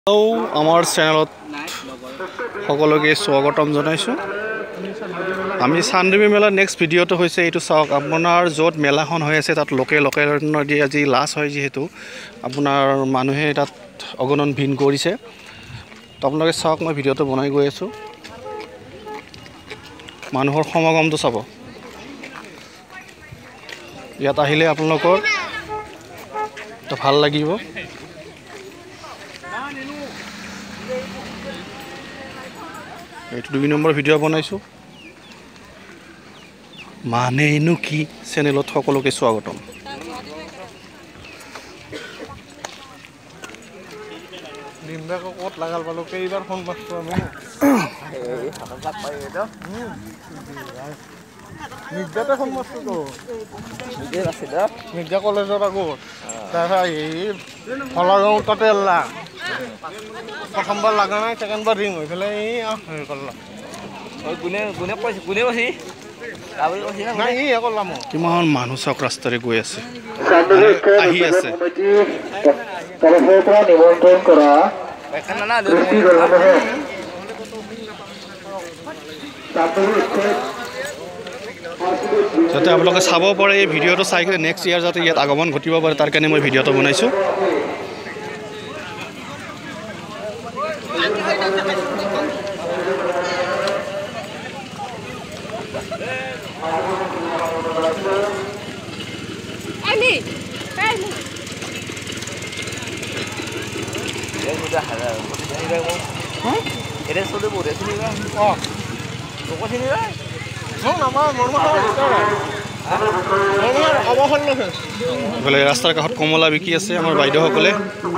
আমাৰ চেনেলত সকলোকে স্বাগতম জনাইছো। আমি চান্দুবি মেলাৰ নেক্সট ভিডিঅ'টো হৈছে এইটো চাওক। আপোনাৰ য'ত মেলাখন হৈ আছে তাত লোকেল নদী আজি লাষ্ট হয়, যিহেতু আপোনাৰ মানুহে তাত অগণন ভিৰ কৰিছে। তো আপোনালোকে চাওক, মই ভিডিঅ'টো বনাই গৈ আছোঁ। মানুহৰ সমাগমটো চাব। ইয়াত আহিলে আপোনালোকৰ ভাল লাগিব। এইটো 2 নম্বৰ ভিডিঅ' বনাইছোঁ। মানেনো কি চেনেলত সকলোকে স্বাগতম। ক'ত লাগাল পালো কেইবাৰ ফোন মাৰছো আমি মিৰ্জাতে ফোন মাৰছো তো মিৰ্জা কলেজৰ আগত ফলাগাঁও তাতে প্ৰথমবাৰ লগা নাই, ছেকেণ্ডবাৰ ৰিং হৈ পেলাই হেৰি কৰলা। কিমান মানুহ চাওক ৰাস্তাৰে গৈ আছে, আহি আছে। নিমন্ত্ৰণ কৰা যাতে আপোনালোকে চাব পাৰে এই ভিডিঅ'টো চাই কিনে নেক্সট ইয়াৰ যাতে ইয়াত আগমন ঘটিব পাৰে, তাৰ কাৰণে মই ভিডিঅ'টো বনাইছোঁ। ৰাস্তাৰ কাষত কমলা বিকি আছে আমাৰ বাইদেউসকলে।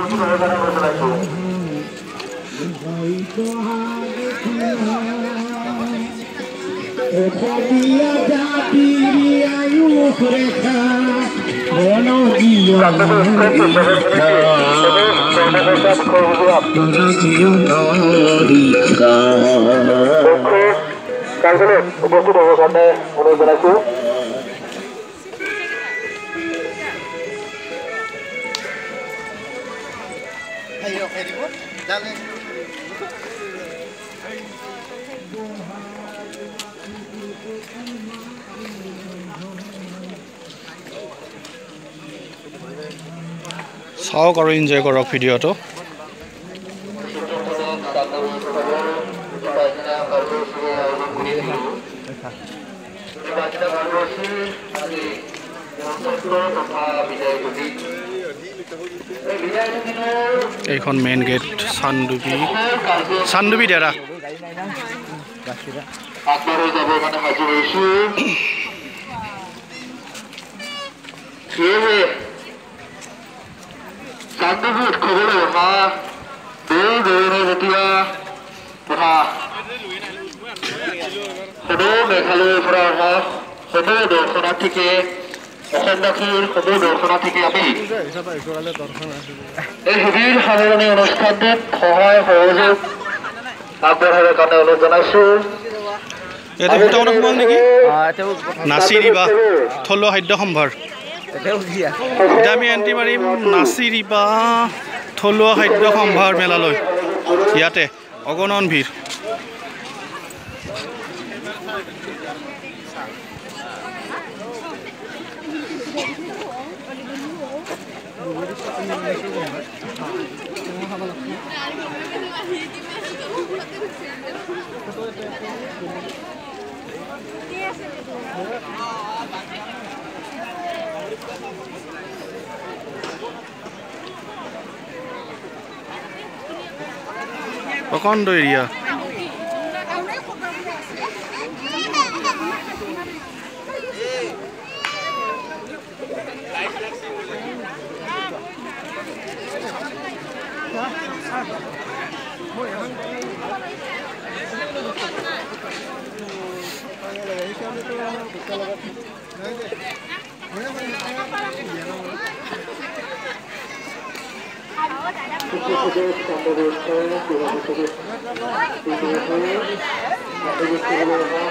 উপস্থিত হবৰ কাৰণে অনুৰোধ জনাইছো। চাওক আৰু এনজয় কৰক ভিডিঅ'টো। এইখন মেইন গেট চান্দুবি ডেৰা। আগবাঢ়ি যাবৰ কাৰণে সাজু হৈছো। সেয়েহে চান্দুবি উৎসৱলৈ অহা দূৰ দূৰণিৰ যেতিয়া তথা সদৌ মেঘালয়ৰ পৰা অহা সমূহ দৰ্শনাৰ্থীকে অসমবাসীৰ সমূহ দৰ্শনাৰ্থীকে আমি এই শিবিৰ সামৰণি অনুষ্ঠানটোত সহায় সহযোগ আগবঢ়াবৰ কাৰণে অনুৰোধ জনাইছো। নাচিৰিবা থলুৱা খাদ্য সম্ভাৰ। এতিয়া আমি এণ্ট্ৰি মাৰিম নাচিৰিবা থলুৱা খাদ্য সম্ভাৰ মেলালৈ। ইয়াতে অগণন ভিৰ। প্ৰকাণ্ড area.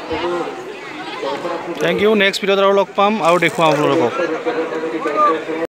Thank you. Next video, I will look pam. I will take